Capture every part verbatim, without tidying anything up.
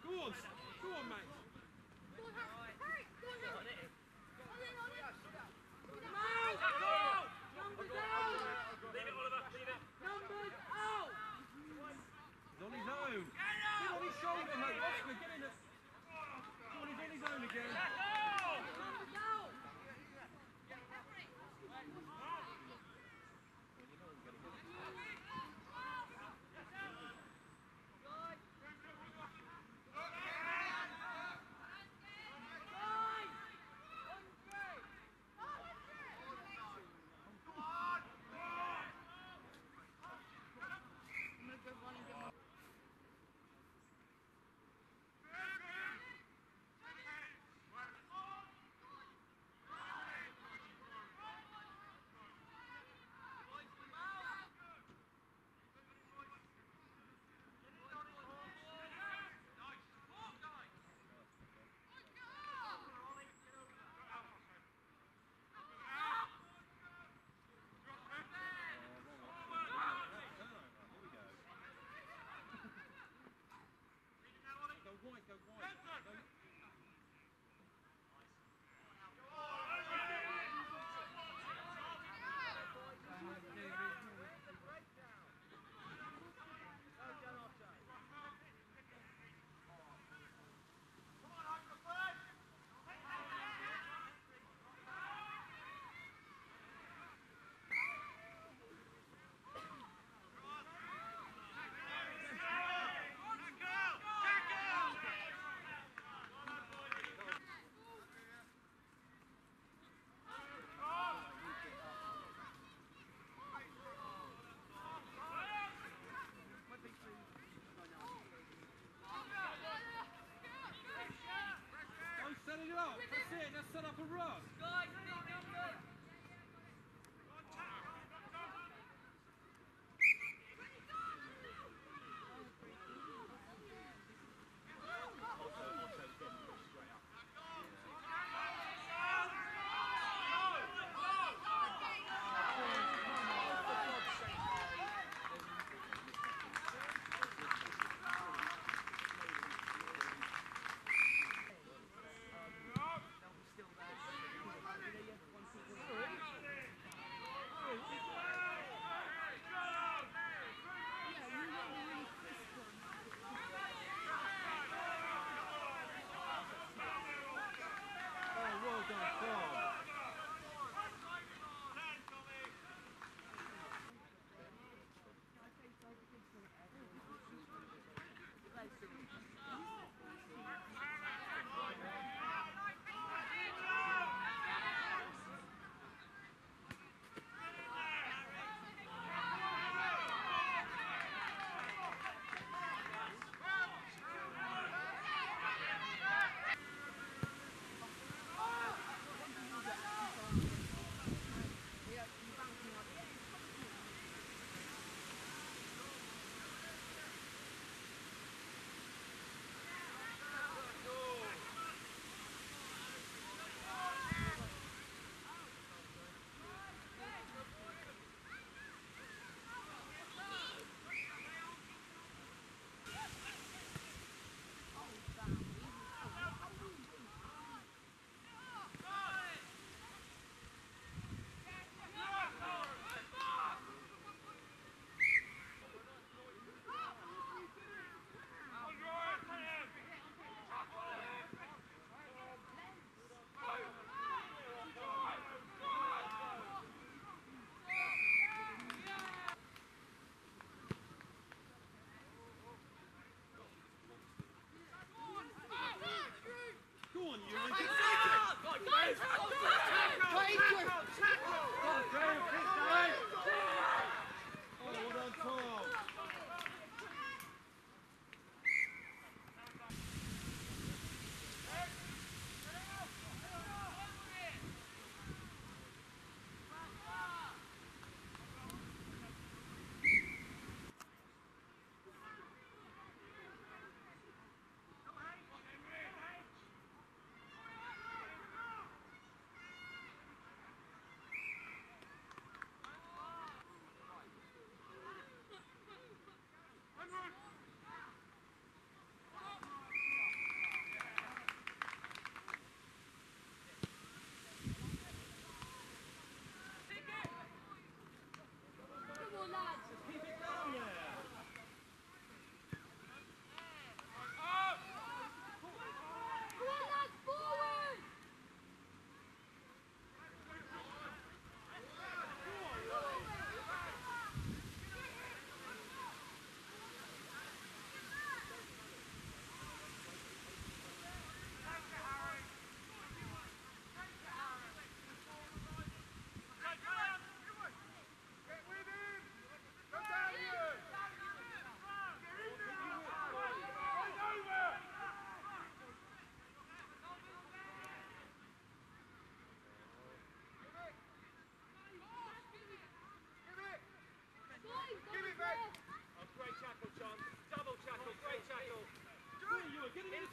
Go on, go on, mate. Go on, Harry. Go on, Harry. On in, on in. Come out! Numbers out! Leave it, Oliver, leave it. Numbers out! He's on his own. Get on his shoulder, mate. Oscar, get in it. Come on, he's on his own again. Numbers out!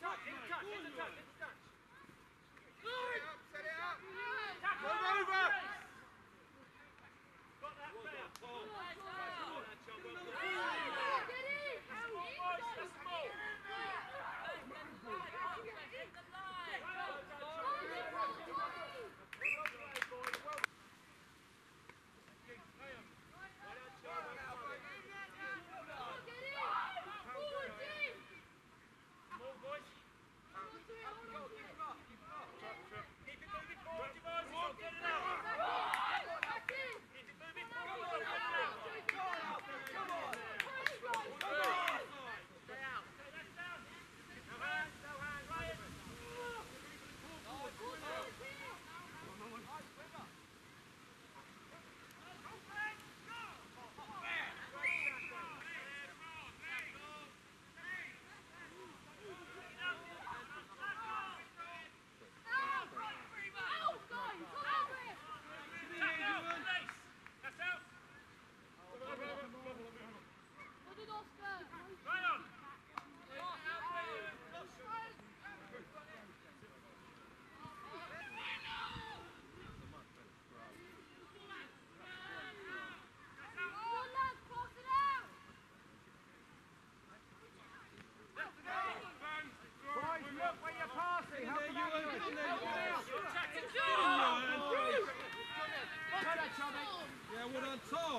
touch, in the touch, in the touch, in the touch. Set it up! Tackle! Move over! Got that fair. Tom. Small boys, that's small. Yeah, well done, Tom.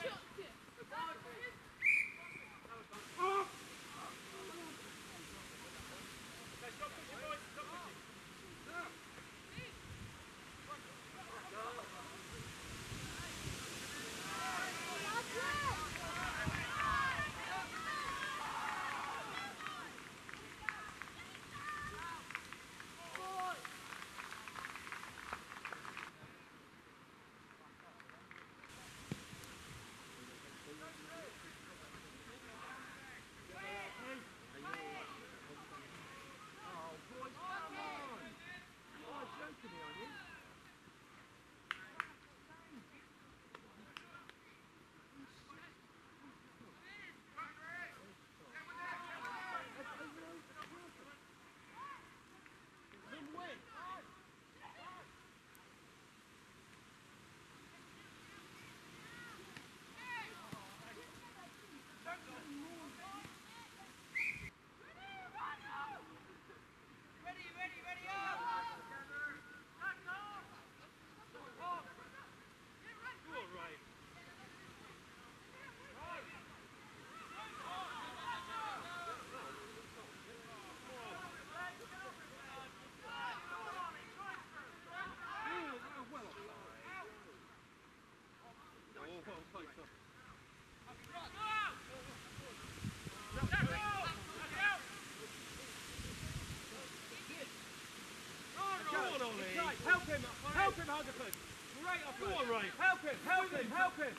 Help him, help him, Hungerford. Great off. Go on, Ray. Help him, help him, help him.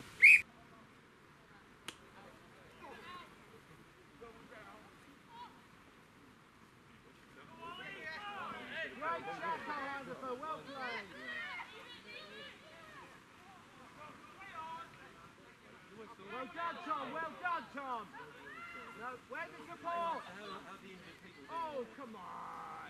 Great tackle, Hungerford. Well played. Well done, Tom. Well done, Tom. No, where's the support? Oh, come on.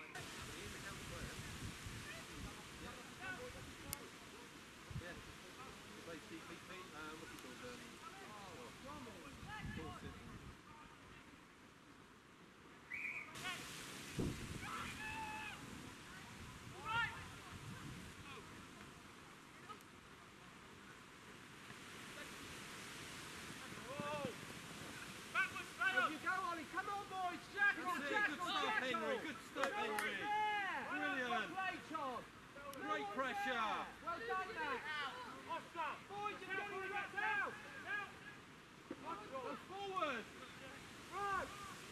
Pressure! Well done, mate! Oscar! Boys, you're getting the rest out! Go forward! Right!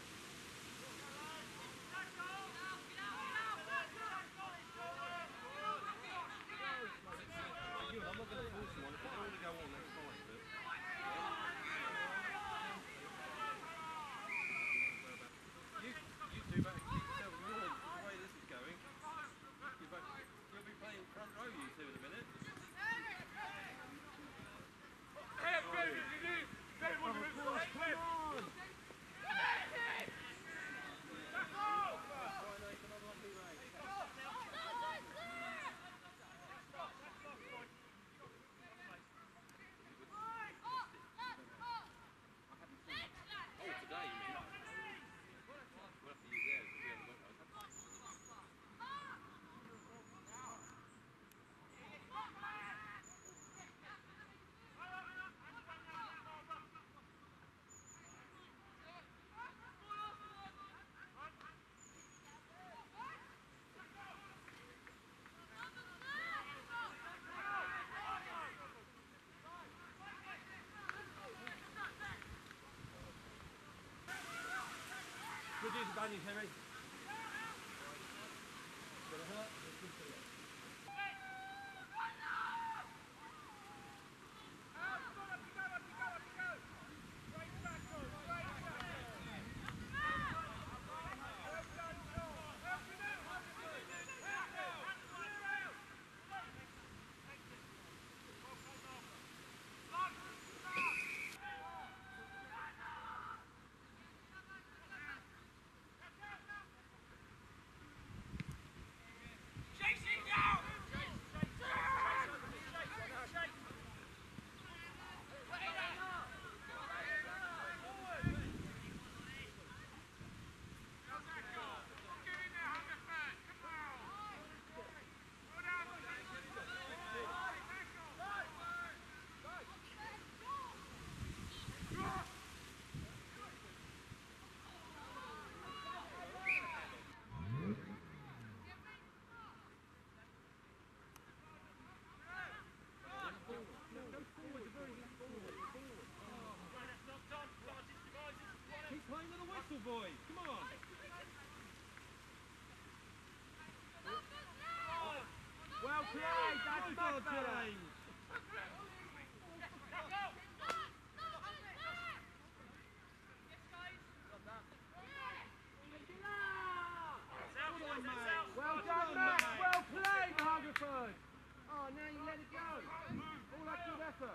I'm not going to force him on. If I want to go on, that's fine. But... You, you two better keep yourself warm the way this is going. You'll be playing front row, you two, in a minute. on you, Timmy. Gonna hurt? Keep playing with the whistle, boys. Come on. Well played, that's Well much done, better. James. Well done, Max. Well played, Hungerford. Oh, now you let it go. All that good effort.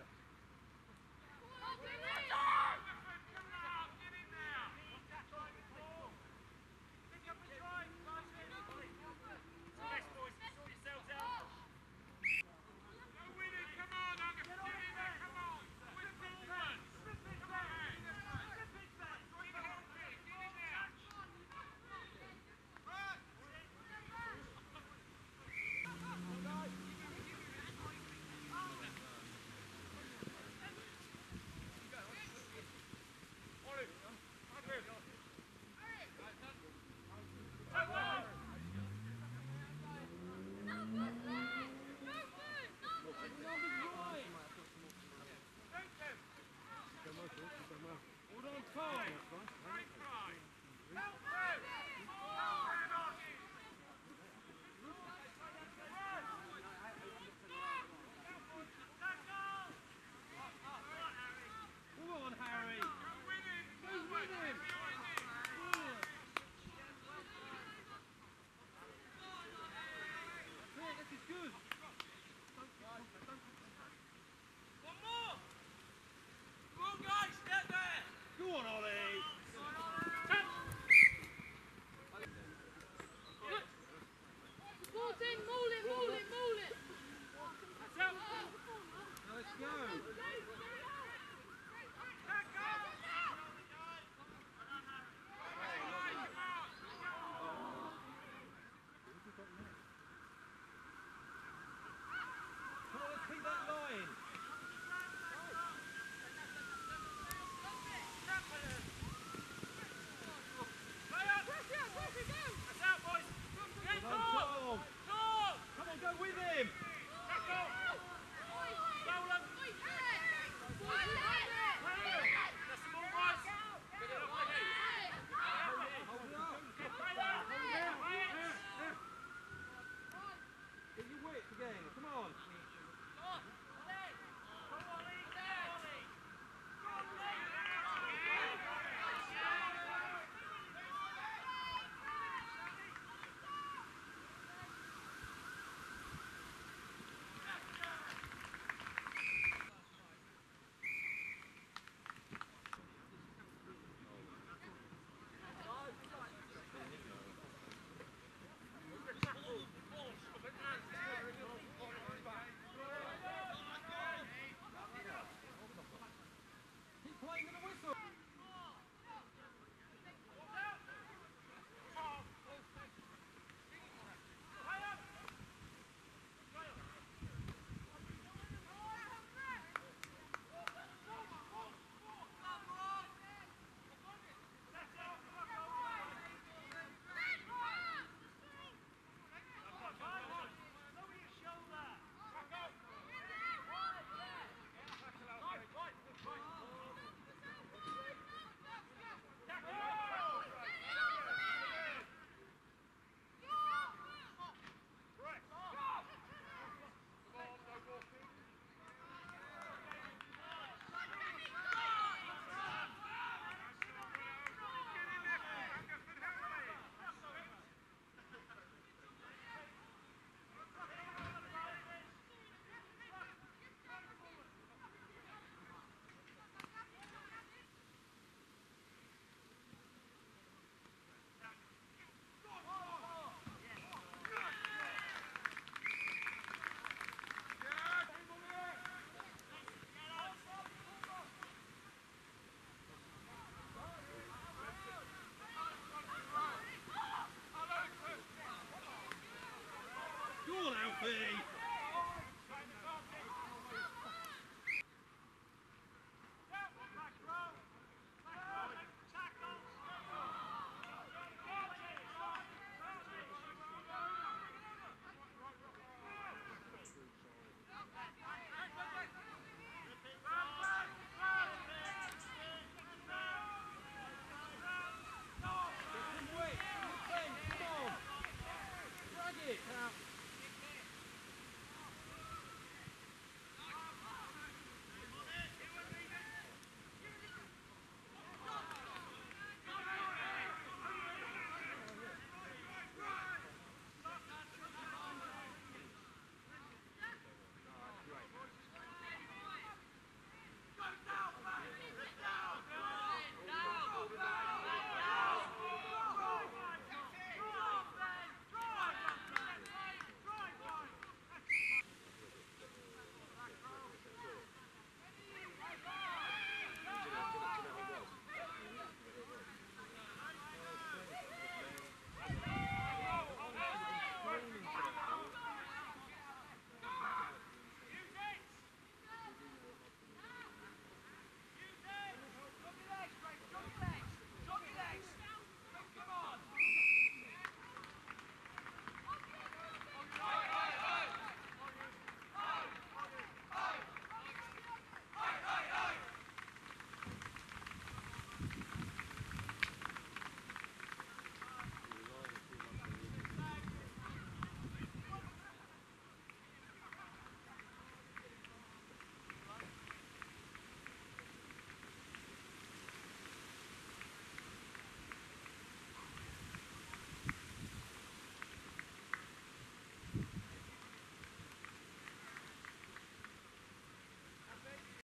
Hold on tight.